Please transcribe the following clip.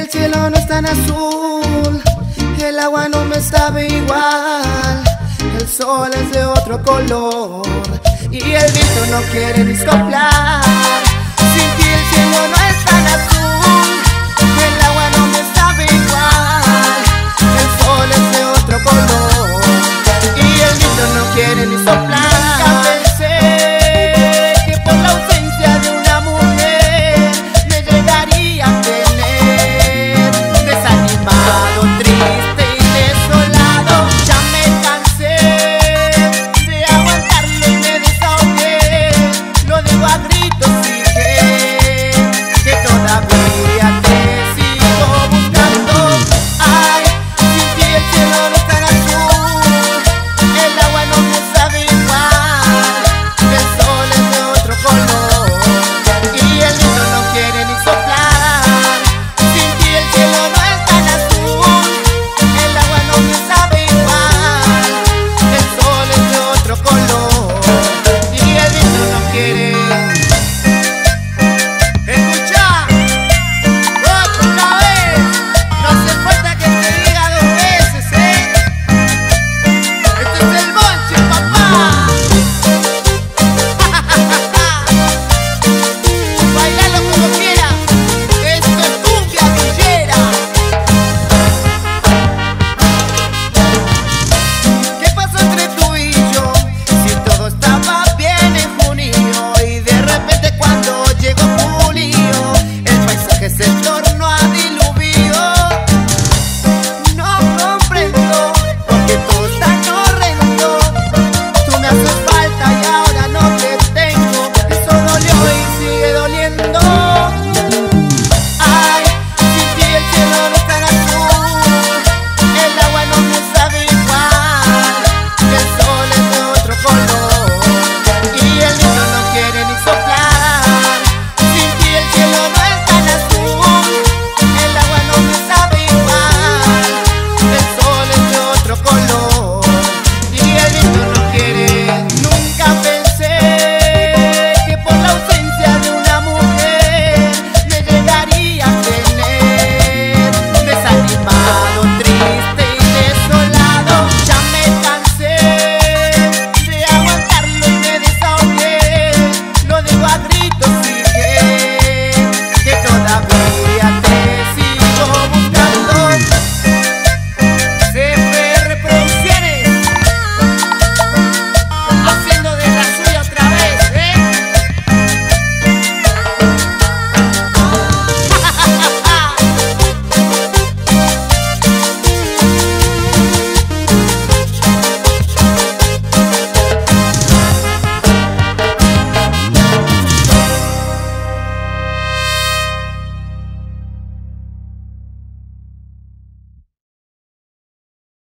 el cielo no es tan azul, el agua no me sabe igual, el sol es de otro color y el viento no quiere ni soplar. Sin ti el cielo no es tan azul, el agua no me sabe igual, el sol es de otro color y el viento no quiere ni soplar. No comprendo porque todo es tan horrendo. Tú me haces